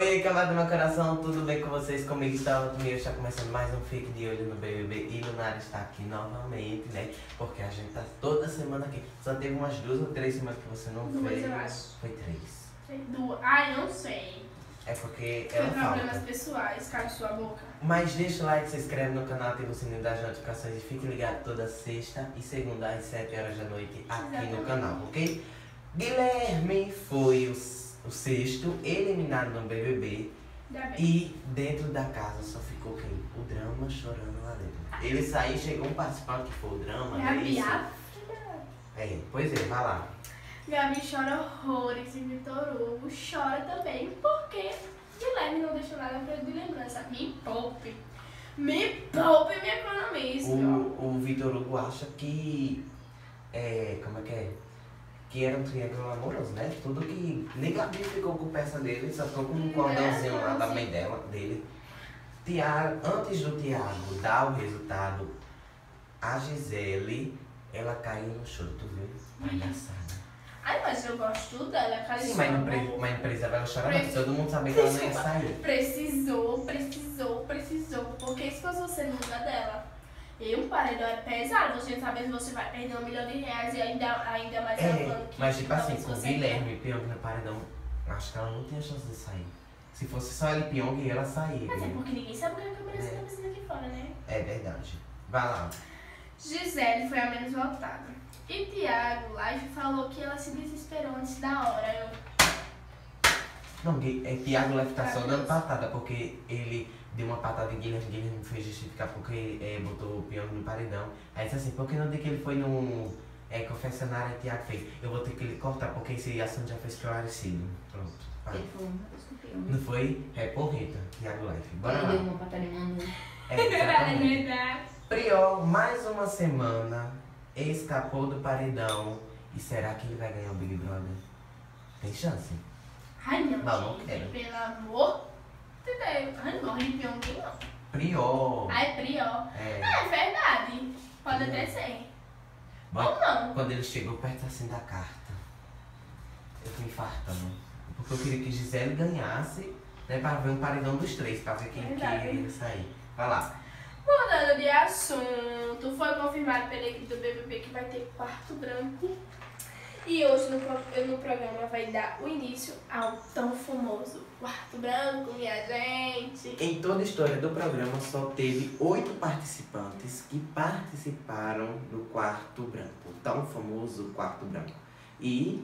Oi, camada do meu coração, tudo bem com vocês? Comigo está começando mais um Fique de Olho no BBB e Lunara está aqui novamente, né? Porque a gente tá toda semana aqui. Só teve umas 2 ou 3 semanas que você não Duas, fez. eu acho. Foi 3. Foi 2. Ai, não sei. É porque Foi ela problemas falta. pessoais, cala sua boca. Mas deixa o like, se inscreve no canal, ativa o sininho das notificações e fique ligado toda sexta e segunda às 7 horas da noite aqui Exatamente. no canal, ok? Guilherme foi o sexto eliminado no BBB. Ainda bem. E dentro da casa só ficou quem? O Drama chorando lá dentro. Ele saiu, chegou um participante que foi o Drama, né? Gabi, Isso? Pois é, vai lá. Gabi chora horrores e Vitor Hugo chora também, porque Guilherme não deixou nada pra ele de lembrança. Me poupe. Me poupe e me economize. O Vitor Hugo acha que. Como é que é? Que era um triângulo amoroso, né? Tudo que. Nem Gabi ficou com peça dele, só ficou com um cordãozinho lá da mãe dele. Antes do Thiago dar o resultado, a Gisele, ela caiu no choro, tu viu? Palhaçada. Ai, mas eu gosto dela, cara. Sim, mas não precisava ela chorar, não. Todo mundo sabia que ela não ia sair. Precisou. Porque se fosse você no lugar dela, um paredão é pesado. Você sabe se você vai perder R$1 milhão e ainda mais ela falando que... Mas tipo assim, talvez com o você Guilherme e Pyong no paredão, acho que ela não tinha chance de sair. Se fosse só ele e Pyong, ela saía. Mas é porque ninguém sabe o que a câmera está cabecinha aqui fora, né? É verdade. Vai lá. Gisele foi a menos votada. E Thiago Life falou que ela se desesperou antes da hora. Não, Thiago Leff tá só dando patada, porque ele deu uma patada em Guilherme me fez justificar porque botou o Pyong no paredão. Aí disse assim, porque no dia que ele foi no confessionário, Thiago fez, eu vou ter que lhe cortar, porque esse assunto já foi esclarecido. Pronto. Vai. Ele falou uma coisa com o Pyong. Não foi? Porreta, Thiago Leff. Bora Ele lá. deu uma patada em mão. Exatamente. verdade. Prior, mais uma semana, escapou do paredão. E será que ele vai ganhar o Big Brother? Tem chance? Ai, não, Não gente, quero. pelo amor de Deus. Ai, não morre de Pyong, não. Prior. Ai, Prior. É verdade. Pode até ser. Bom, Ou não. quando ele chegou perto assim da carta, eu fui infartando. Porque eu queria que Gisele ganhasse, né? Pra ver um paredão dos 3, pra ver quem Verdade. ia sair. Vai lá. Mudando de assunto, foi confirmado pela equipe do BBB que vai ter quarto branco. E hoje no programa vai dar o início ao tão famoso quarto branco, minha gente. Em toda a história do programa, só teve 8 participantes que participaram do quarto branco. O tão famoso quarto branco. E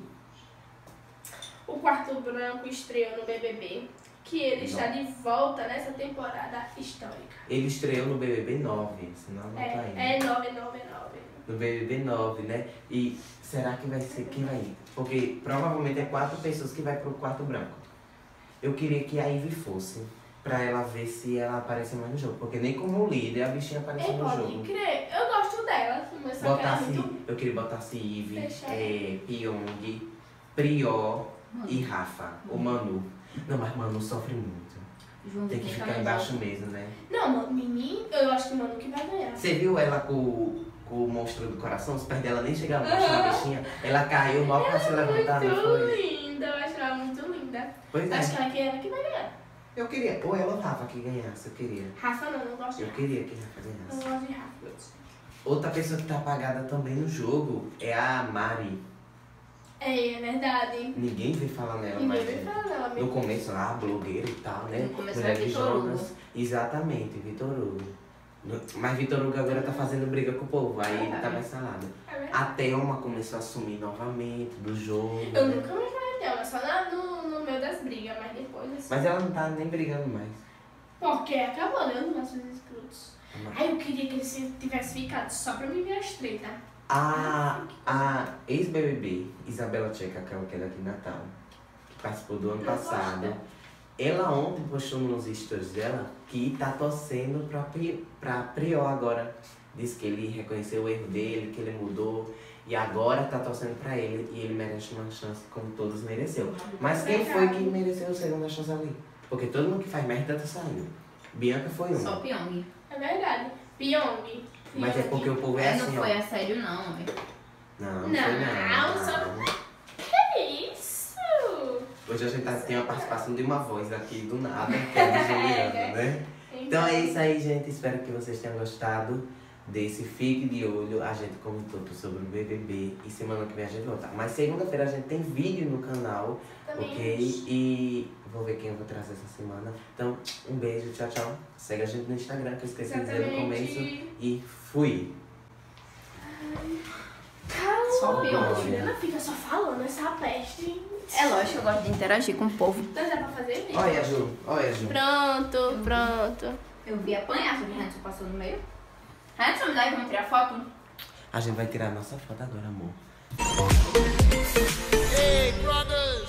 O quarto branco estreou no BBB, que ele está de volta nessa temporada histórica. ele estreou no BBB 9, senão não tá indo. É 999. No BBB 9, né? E será que vai ser quem vai ir? Porque provavelmente é 4 pessoas que vai pro quarto branco. Eu queria que a Ivy fosse, pra ela ver se ela aparece mais no jogo. Porque nem como líder a bichinha apareceu no Pode jogo. crer, eu gosto dela, mas só que ela é muito... Eu queria botasse Ivy, Fechado. Pyong, Prior e Rafa, o Manu. Não, mas Manu sofre muito. João Tem que Vitor ficar embaixo mesmo, né? Não, mano, menino, eu acho que o Manu que vai ganhar. Você viu ela com o monstro do coração? Os pés dela nem chegaram no chão, a bichinha. Ela caiu mal pra se levantar, não Muito foi? linda, eu acho ela muito linda. Pois é. Acho que ela que vai ganhar. Eu queria, ou ela ou Rafa que ganhasse, eu queria. Rafa não gosto de Eu Rafa. queria que Rafa Eu ganhasse. não gosto de Rafa. Outra pessoa que tá apagada também no jogo é a Mari. É verdade. Ninguém vê falar nela Ninguém mais. vai né? falar dela No mesmo. começo lá, blogueira e tal, né? No começo Mulher era de Vitor Hugo. Jonas. Exatamente, Vitor Hugo. Mas Vitor Hugo agora tá fazendo briga com o povo, aí ele tá mais salado. É verdade. A Thelma começou a assumir novamente do jogo. Eu nunca mais falei dela, só no meio das brigas, mas depois assim. Mas ela não tá nem brigando mais. Porque acabou, né? Os nossos escrotos. Ai, eu queria que ele tivesse ficado só pra me ver as treta. A ex-BBB, Isabela Tcheca, aquela que é daqui de Natal, que participou do ano Eu passado, gosto. ela ontem postou nos stories dela que tá torcendo pra Prior agora. Disse que ele reconheceu o erro dele, que ele mudou e agora tá torcendo pra ele e ele merece uma chance como todos mereceu. Mas quem foi que mereceu a segunda chance ali? Porque todo mundo que faz merda tá saindo. Bianca foi uma. Só Pyong. É verdade. Pyong. Mas é porque o povo é Não assim, foi ó. assédio, não. Não, Não, foi não. só- Que isso? Hoje a gente tem a participação de uma voz aqui do nada, que é a Juliana, né? Então é isso aí, gente. Espero que vocês tenham gostado desse Fique de Olho. A gente comentou tudo sobre o BBB e semana que vem a gente volta. Mas segunda-feira a gente tem vídeo no canal, ok? E vou ver quem eu vou trazer essa semana. Então, um beijo, tchau, tchau. Segue a gente no Instagram, que eu esqueci de dizer no começo. E fui! Calma, pior. a Juliana fica só falando essa peste. É lógico que eu gosto de interagir com o povo. Então dá pra fazer mesmo. Olha, Ju, olha, Ju. Pronto. Eu vi apanhar, só que o Hanson passou no meio. Hanson, me dá aí, vamos tirar foto? A gente vai tirar a nossa foto agora, amor. Hey, brothers!